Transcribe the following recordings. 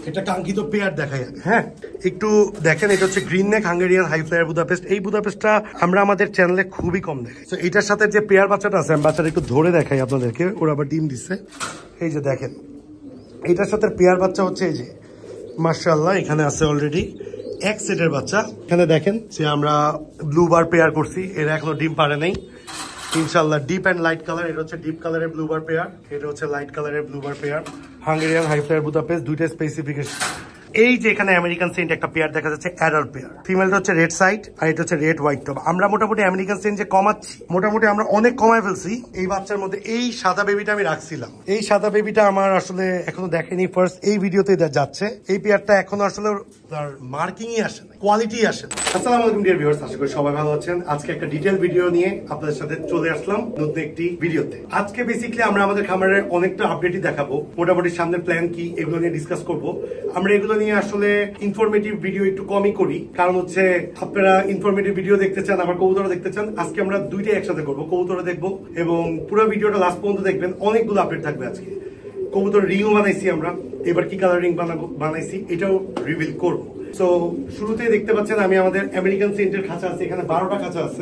এটা কাঙ্ক্ষিত পেয়ার দেখাই আগে। হ্যাঁ, একটু দেখেন, এটা হচ্ছে green neck Hungarian high flyer Budapest. এই বুদাপেস্টটা আমরা আমাদের চ্যানেলে খুবই কম দেখাই। তো এটার সাথে যে পেয়ার বাচ্চাটা আছে, আমি বাচ্চাটা একটু ধরে দেখাই আপনাদেরকে। ওরা আবার ডিম দিচ্ছে, এই যে দেখেন, এটার সাথে পেয়ার বাচ্চা হচ্ছে এই যে মাশাআল্লাহ এখানে আছে অলরেডি এক সেটের বাচ্চা। এখানে দেখেন যে আমরা ব্লু বার পেয়ার করছি, এরা এখনো ডিম পারে নাই ইনশাআল্লাহ। ডিপ অ্যান্ড লাইট কালার, এটা হচ্ছে ডিপ কালারের ব্লু বার পেয়ার, এটা হচ্ছে লাইট কালারের blue bar pair. Hungarian high flyer Budapest, দুইটা স্পেসিফিকেশন। এই যে এখানে আমেরিকান সেন্ট একটা পেয়ার দেখা যাচ্ছে, অ্যাডাল্ট পেয়ার। ফিমেলটা হচ্ছে রেড সাইড আর এটা হচ্ছে রেড হোয়াইট টপ। আমরা মোটামুটি আমেরিকান সেন্ট যে কমাচ্ছি, মোটামুটি আমরা অনেক কমায় ফেলছি। এই বাচ্চার মধ্যে এই সাদা বেবিটা আমি রাখছিলাম, এই সাদা বেবিটা আমার আসলে এখনো দেখেনি, ফার্স্ট এই ভিডিওতে যাচ্ছে। এই পেয়ারটা এখনো আসলে মার্কিংই আসে না, কোয়ালিটি আসে না। আসসালামু আলাইকুম ডিয়ার ভিউয়ার্স, আশা করি সবাই ভালো আছেন। আজকে একটা ডিটেইল ভিডিও নিয়ে আপনাদের সাথে চলে আসলাম নতুন একটি ভিডিওতে। আজকে বেসিক্যালি আমরা আমাদের খামারের অনেকটা আপডেটই দেখাবো, মোটামুটি সামনের প্ল্যান কি এগুলো নিয়ে ডিসকাস করব। আমরা এগুলো নিয়ে আসলে ইনফরমেটিভ ভিডিও একটু কমই করি, কারণ হচ্ছে আপনারা ইনফরমেটিভ ভিডিও দেখতে চান, আমার কবুতর দেখতে চান। আজকে আমরা দুইটাই একসাথে করবো, কবুতর দেখবো এবং পুরো ভিডিওটা লাস্ট পর্যন্ত দেখবেন। অনেকগুলো আপডেট থাকবে আজকে। কবুতর রিংও বানাইছি আমরা, এবার কি কালার রিং বানাইছি এটাও রিভিল করবো। সো শুরুতেই দেখতে পাচ্ছেন আমি আমাদের আমেরিকান সেন্টের খাঁচা আছে, এখানে 12টা খাঁচা আছে,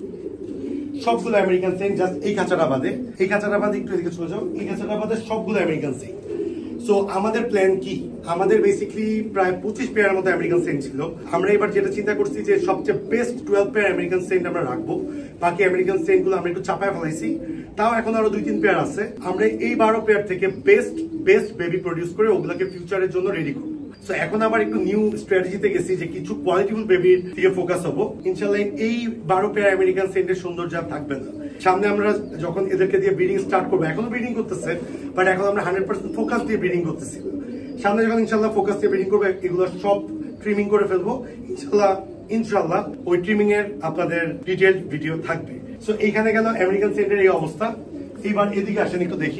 সবগুলো আমেরিকান সেন্ট। জাস্ট এই খাঁচাটা বাদে, এই খাঁচাটা বাদে একটু এদিকে চলে যাও, এই খাঁচাটা বাদে সবগুলো আমেরিকান সেন্ট। সো আমাদের প্ল্যান কি, আমাদের বেসিক্যালি প্রায় 25 পেয়ারের মতো আমেরিকান সেন্ট ছিল। আমরা এবার যেটা চিন্তা করছি যে সবচেয়ে বেস্ট 12 পেয়ার আমেরিকান সেন্ট আমরা রাখবো। বাকি আমেরিকান সেন্ট গুলো আমরা একটু চাপায় ফেলাইছি, তাও এখন আরো 2-3 পেয়ার আছে। আমরা এই 12 পেয়ার থেকে বেস্ট বেবি প্রডিউস করে ওগুলোকে ফিউচারের জন্য রেডি করবো। সো এখন আবার একটু নিউ স্ট্র্যাটেজিতে গেছি যে কিছু কোয়ালিটিফুল বেবির দিকে ফোকাস হবো ইনশাল্লাহ। এই 12 পেয়ার আমেরিকান সেন্টের সৌন্দর্য থাকবে না। সামনে আমরা যখন এদেরকে দিয়ে ব্রিডিং স্টার্ট করবো, এখনো ব্রিডিং করতেছে বাট এখন আমরা 100% ফোকাস দিয়ে ব্রিডিং করতেছি। সামনে যখন ইনশাল্লাহ ফোকাস দিয়ে ব্রিডিং করবো, এগুলো সব ট্রিমিং করে ফেলবো ইনশাল্লাহ। ওই ট্রিমিং এর আপনাদের ডিটেইল ভিডিও থাকবে। সো এইখানে গেল আমেরিকান সেন্টের এই অবস্থা। এইবার এদিকে আসেন একটু দেখি।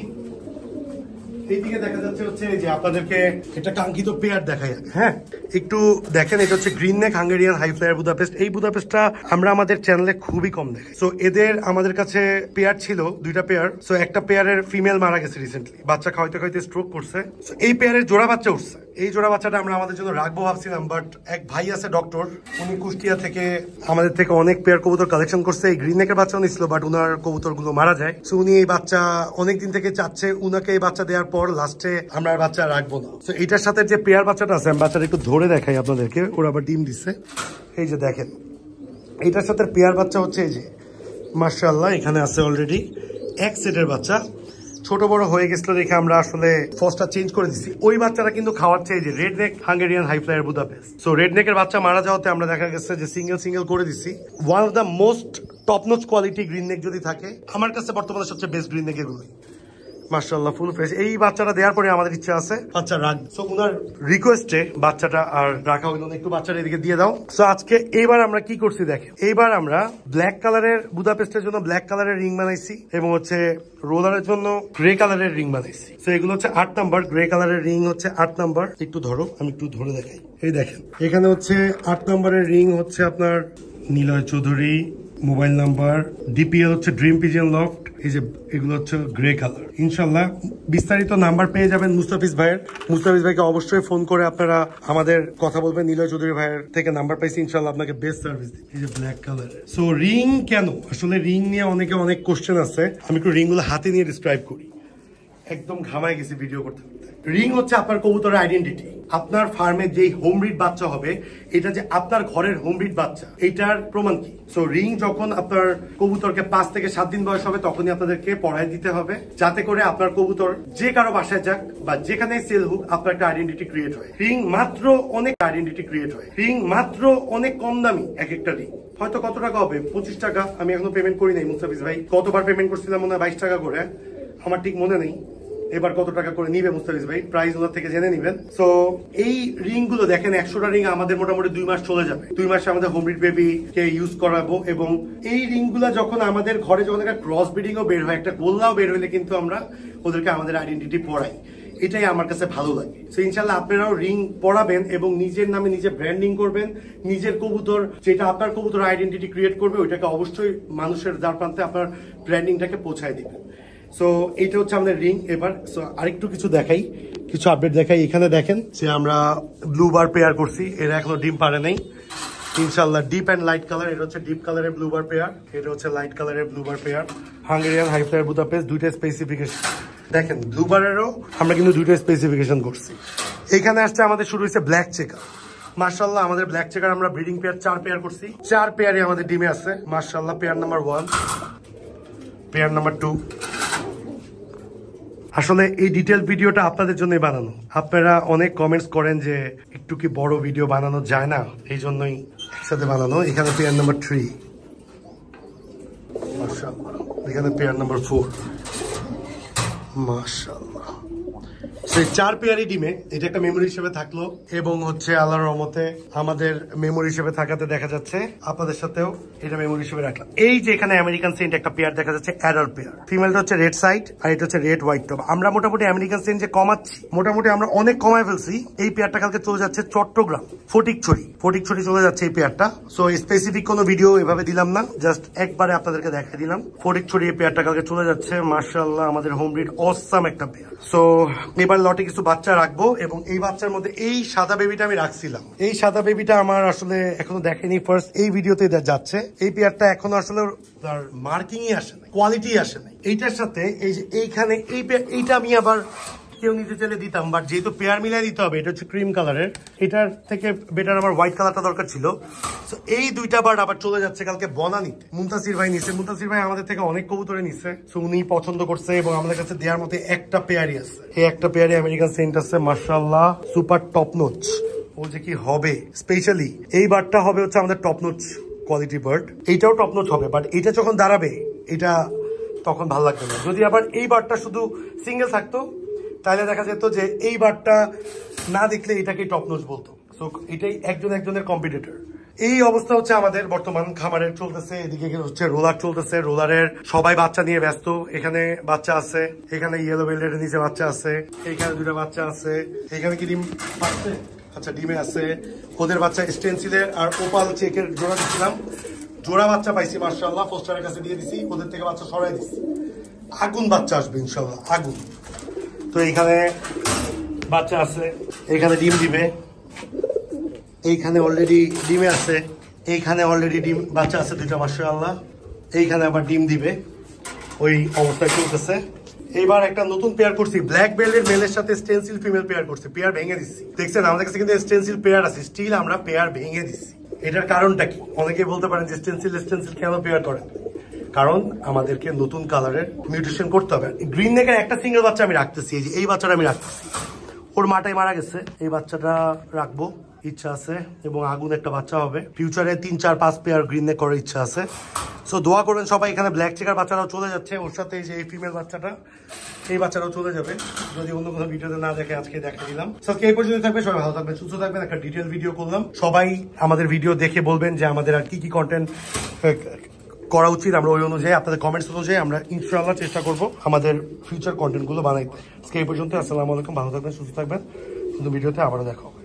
এইদিকে দেখা যাচ্ছে হচ্ছে যে আপনাদেরকে এটা কাঙ্ক্ষিত পেয়ার দেখাই আগে। হ্যাঁ, একটু দেখেন, এটা হচ্ছে green neck Hungarian high flyer Budapest. এই বুদাপেস্টটা আমরা আমাদের চ্যানেলে খুবই কম দেখাই। সো এদের আমাদের কাছে পেয়ার ছিল, দুইটা পেয়ার। সো একটা পেয়ারের ফিমেল মারা গেছে রিসেন্টলি, বাচ্চা খাওয়াইতে খাওয়াইতে স্ট্রোক করছে। এই পেয়ারের জোড়া বাচ্চা উঠছে। এই জোড়া বাচ্চাটা আমরা আমাদের জন্য রাখবো ভাবছিলাম, বাট এক ভাই আছে ডক্টর, উনি কুষ্টিয়া থেকে আমাদের থেকে অনেক পেয়ার কবুতর কালেকশন করছে। এই গ্রিন নেকের বাচ্চা নিছিল, বাট উনার কবুতর গুলো মারা যায়। সো উনি এই বাচ্চা অনেকদিন থেকে চাচ্ছে, উনাকে এই বাচ্চা দেওয়ার পর লাস্টে আমরা আর বাচ্চা রাখবো না। তো এটার সাথে যে পেয়ার বাচ্চাটা আছে, আমি বাচ্চাটা একটু ধরে দেখাই আপনাদেরকে। ওরা আবার ডিম দিচ্ছে, এই যে দেখেন, এটার সাথে পেয়ার বাচ্চা হচ্ছে এই যে মাশাআল্লাহ এখানে আছে অলরেডি এক সেটের বাচ্চা। ছোট বড় হয়ে গেছিল দেখে আমরা আসলে ফসটা চেঞ্জ করে দিচ্ছি। ওই বাচ্চারা কিন্তু খাওয়াচ্ছে এই যে red neck Hungarian high flyer Budapest. So red নেকের বাচ্চা মারা যাওয়াতে আমরা দেখা গেছে যে সিঙ্গেল করে দিচ্ছি। One of the most top notch quality green neck যদি থাকে, আমার কাছে বর্তমানে সবচেয়ে বেস্ট গ্রিন নেক এগুলোই মাশাআল্লাহ ফুল ফ্রেশ। এই বাচ্চাটা দেওয়ার পরে আমাদের ইচ্ছা আছে বাচ্চা রাখ। সো উনার রিকোয়েস্টে বাচ্চাটা আর রাখা হইল না, একটু বাচ্চাটা এদিকে দিয়ে দাও। সো আজকে এইবার আমরা কি করছি দেখেন, এইবার আমরা ব্ল্যাক কালারের বুদাপেস্টের জন্য ব্ল্যাক কালারের রিং বানাইছি এবং হচ্ছে রোলারের জন্য গ্রে কালারের রিং বানাইছি। সো এগুলো হচ্ছে 8 নাম্বার, গ্রে কালারের রিং হচ্ছে 8 নাম্বার। একটু ধরো, আমি একটু ধরে দেখাই। এই দেখেন, এখানে হচ্ছে 8 নাম্বারের রিং হচ্ছে আপনার Niloy Chowdhury mobile number, DPL হচ্ছে ড্রিম পিজন লফট। এই যে এগুলো হচ্ছে গ্রে কালার। ইনশাল্লাহ বিস্তারিত নাম্বার পেয়ে যাবেন মুস্তাফিজ ভাইয়ের। মুস্তাফিজ ভাইকে অবশ্যই ফোন করে আপনারা আমাদের কথা বলবেন। নিলয় চৌধুরী ভাইয়ের থেকে নাম্বার পাইছি, ইনশাল্লাহ আপনাকে বেস্ট সার্ভিস দিই। এই যে ব্ল্যাক কালার। সো রিং কেন, আসলে রিং নিয়ে অনেক কোশ্চেন আছে। আমি একটু রিং গুলো হাতে নিয়ে ডিসক্রাইব করি। একদম ঘামাই গেছি ভিডিও করতে করতে। রিং হচ্ছে আপনার কবুতরের আইডেন্টিটি। আপনার ফার্মে যেই হোম ব্রিড বাচ্চা হবে, এটা যে আপনার ঘরের হোম ব্রিড বাচ্চা, এইটার প্রমাণ কি। সো রিং যখন আপনার কবুতরকে 5 থেকে 7 দিন বয়স হবে, তখনই আপনাদেরকে পড়ায় দিতে হবে, যাতে করে আপনার কবুতর যে কারো বাসায় যাক বা যেখানে সেল হোক, আপনার একটা আইডেন্টিটি ক্রিয়েট হয়। রিং মাত্র অনেক কম দামি এক একটা রিং। হয়তো কত টাকা হবে, 25 টাকা। আমি এখনো পেমেন্ট করি নাই মুস্তাফিজ ভাই, কতবার পেমেন্ট করছিলাম মনে হয় 22 টাকা করে, আমার ঠিক মনে নেই। এবার কত টাকা করে নিবে মুস্তাফিজ ভাই, প্রাইস ওনার থেকে জেনে নিবেন। সো এই রিং গুলো দেখেন, 100টা রিং আমাদের মোটামুটি 2 মাস চলে যাবে। 2 মাসে আমাদের হোম ব্রিড বেবি কে ইউজ করাবো। এবং এই রিং গুলা যখন আমাদের ঘরে যখন একটা ক্রস ব্রিডিং ও বের হয়, একটা গোল্লাও বের হইলে কিন্তু আমরা ওদেরকে আমাদের আইডেন্টিটি পড়াই। এটাই আমার কাছে ভালো লাগে। সো ইনশাল্লাহ আপনারাও রিং পড়াবেন এবং নিজের নামে নিজে ব্র্যান্ডিং করবেন। নিজের কবুতর যেটা আপনার কবুতর আইডেন্টিটি ক্রিয়েট করবে, ওইটাকে অবশ্যই মানুষের দ্বার প্রান্তে আপনার ব্র্যান্ডিংটাকে পৌঁছায় দিবেন। সো এইটা হচ্ছে আমাদের রিং। এবার সো আরেকটু কিছু দেখাই। কিছু আপডেট দেখাই। এখানে দেখেন যে আমরা ব্লু বার পেয়ার করছি, এরা এখনো ডিম পারে নাই। ইনশাল্লাহ ডিপ অ্যান্ড লাইট কালার, এটা হচ্ছে ডিপ কালারের ব্লু বার পেয়ার, এটা হচ্ছে লাইট কালারের blue bar pair. Hungarian high flyer Budapest, দুইটা স্পেসিফিকেশন দেখেন। ব্লু বারেরও আমরা কিন্তু দুইটা স্পেসিফিকেশন করছি। এখানে আসছে আমাদের শুরু হয়েছে ব্ল্যাক চেকার। মার্শাল্লাহ আমাদের ব্ল্যাক চেকার আমরা ব্রিডিং পেয়ার 4 পেয়ার করছি, 4 পেয়ারে আমাদের ডিমে আছে মার্শাল্লাহ। Pair number 1, pair number 2। আসলে এই ডিটেল ভিডিওটা আপনাদের জন্যই বানানো। আপনারা অনেক কমেন্টস করেন যে একটু কি বড় ভিডিও বানানো যায় না, এই জন্যই একসাথে বানানো। এখানে পেয়ার নাম্বার 3 মাশাআল্লাহ, এখানে পেয়ার নাম্বার 4 মাশাআল্লাহ। সেই 4 পেয়ারই ডিমে, এটা একটা মেমোরি হিসেবে থাকলো এবং হচ্ছে আল্লাহর রহমতে আমাদের মেমোরি হিসেবে থাকাতে দেখা যাচ্ছে আপনাদের সাথেও এটা মেমোরি হিসেবে রাখলাম। এই যে এখানে আমেরিকান সেন্ট একটা পেয়ার দেখা যাচ্ছে, অ্যাডাল্ট পেয়ার। ফিমেলটা হচ্ছে রেড সাইড আর এটা হচ্ছে রেড হোয়াইট টপ। আমরা মোটামুটি আমেরিকান সেন্ট যে কমাচ্ছি, মোটামুটি আমরা অনেক কমায় ফেলছি। এই পেয়ারটা কালকে চলে যাচ্ছে চট্টগ্রাম, ফটিকছড়ি চলে যাচ্ছে এই পেয়ারটা। সো স্পেসিফিক কোনো ভিডিও এভাবে দিলাম না, জাস্ট একবারে আপনাদেরকে দেখাই দিলাম। ফটিকছড়ি এই পেয়ারটা কালকে চলে যাচ্ছে মাশাআল্লাহ, আমাদের হোম ব্রিড অসাম একটা পেয়ার। সো এবার লটে কিছু বাচ্চা রাখবো এবং এই বাচ্চার মধ্যে এই সাদা বেবিটা আমি রাখছিলাম। এই সাদা বেবিটা আমার আসলে এখনো দেখেনি, ফার্স্ট এই ভিডিওতে যাচ্ছে। এই পেয়ারটা এখনো আসলে তার মার্কিংই আসে নাই, কোয়ালিটি আসে নাই। এইটার সাথে এই যে এইখানে এইটা আমি আবার কেউ নিতে চাইলে দিতাম, বাট যেহেতু পেয়ার মিলাই দিতে হবে, এটা হচ্ছে ক্রিম কালারের, এটার থেকে বেটার আমার হোয়াইট কালারটা দরকার ছিল। তো এই দুইটা বার্ড আবার চলে যাচ্ছে কালকে বনানীতে। মুনতাসির ভাই নিচ্ছে, মুনতাসির ভাই আমাদের থেকে অনেক কবুতরে নিচ্ছে, সো উনি পছন্দ করছে এবং আমাদের কাছে দেওয়ার মতো একটা পেয়ারই আছে। এই একটা পেয়ারই আমেরিকান সেন্ট আছে মাশাআল্লাহ, সুপার টপ নোচ। ও যে কি হবে, স্পেশালি এই বার্ডটা হবে হচ্ছে আমাদের টপ নোচ কোয়ালিটি বার্ড। এইটাও টপ নোচ হবে, বাট এটা যখন দাঁড়াবে এটা তখন ভালো লাগবে না। যদি আবার এই বার্ডটা শুধু সিঙ্গেল থাকতো তাহলে দেখা যেত যে এই বারটা না দেখলে এটাকে টপ নোচ বলতো। সো এটাই একজনের কম্পিটিটর। এই অবস্থা হচ্ছে আমাদের বর্তমান খামারের চলতেছে। এদিকে হচ্ছে রোলার চলতেছে, রোলারের সবাই বাচ্চা নিয়ে ব্যস্ত। এখানে বাচ্চা আছে, এখানে ইয়েলো বেল্টের নিচে বাচ্চা আছে, এখানে 2টা বাচ্চা আছে। এখানে কি ডিম পাচ্ছে? আচ্ছা ডিমে আছে। ওদের বাচ্চা স্টেনসিলের আর ওপাল চেকের জোড়া দিচ্ছিলাম, জোড়া বাচ্চা পাইছি মাশাআল্লাহ, পোস্টারের কাছে দিয়ে দিছি, ওদের থেকে বাচ্চা সরাই দিছি। আগুন বাচ্চা আসবে ইনশাআল্লাহ, আগুন। তো এইখানে বাচ্চা আছে, এইখানে ডিম দিবে, এইখানে অলরেডি ডিমে আছে, এইখানে অলরেডি ডিম বাচ্চা আছে 2টা মাশাআল্লাহ, এইখানে আবার ডিম দিবে। ওই অবস্থায় চলতেছে। এইবার একটা নতুন পেয়ার করছি, ব্ল্যাক বেল্টের মেলের সাথে স্টেনসিল ফিমেল পেয়ার করছি, পেয়ার ভেঙে দিচ্ছি। দেখছেন আমাদের কাছে কিন্তু স্টেনসিল পেয়ার আছে, স্টিল আমরা পেয়ার ভেঙে দিচ্ছি। এটার কারণটা কি? অনেকে বলতে পারেন যে স্টেনসিল কেন পেয়ার করেন? কারণ আমাদেরকে নতুন কালারের মিউটেশন করতে হবে। গ্রিন নেকের একটা সিঙ্গেল বাচ্চা আমি রাখতেছি, এই বাচ্চাটা আমি রাখতেছি, ওর মাটাই মারা গেছে, এই বাচ্চাটা রাখবো ইচ্ছা আছে এবং আগুন একটা বাচ্চা হবে। ফিউচারে 3, 4, 5 পেয়ার গ্রিন নেক করার ইচ্ছা আছে। সো দোয়া করবেন সবাই। এখানে ব্ল্যাক চেকার বাচ্চারাও চলে যাচ্ছে, ওর সাথে যে এই ফিমেল বাচ্চাটা, এই বাচ্চারাও চলে যাবে। যদি অন্য কোনো ভিডিওতে না দেখে আজকে দেখা দিলাম। সো এই পর্যন্ত থাকবে, সবাই ভালো থাকবেন, সুস্থ থাকবেন। একটা ডিটেল ভিডিও করলাম, সবাই আমাদের ভিডিও দেখে বলবেন যে আমাদের আর কি কন্টেন্ট করা উচিত। আমরা ওই অনুযায়ী আপনাদের কমেন্টস অনুযায়ী আমরা ইনশাআল্লাহ চেষ্টা করব আমাদের ফিউচার কন্টেন্ট গুলো বানাইতে। আজকে এই পর্যন্ত। আসসালামু আলাইকুম, ভালো থাকবেন, সুস্থ থাকবেন। কিন্তু ভিডিওতে আবারও দেখো।